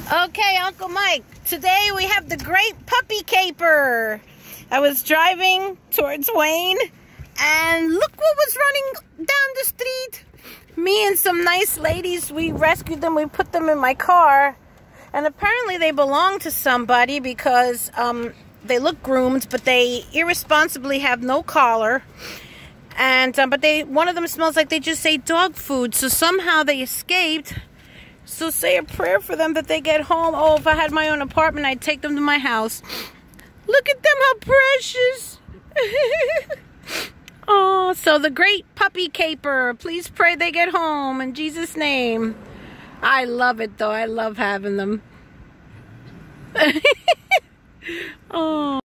Okay, Uncle Mike, today we have the great puppy caper. I was driving towards Wayne, and look what was running down the street. Me and some nice ladies, we rescued them, we put them in my car, and apparently they belong to somebody because they look groomed, but they irresponsibly have no collar. And but one of them smells like they just ate dog food, so somehow they escaped. So say a prayer for them that they get home. Oh, if I had my own apartment, I'd take them to my house. Look at them, how precious. Oh, so the great puppy caper. Please pray they get home in Jesus' name. I love it, though. I love having them. Oh.